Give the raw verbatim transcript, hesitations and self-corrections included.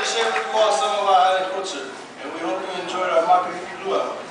share with you all some of our other culture, and we hope you enjoyed our Makahiki Luau.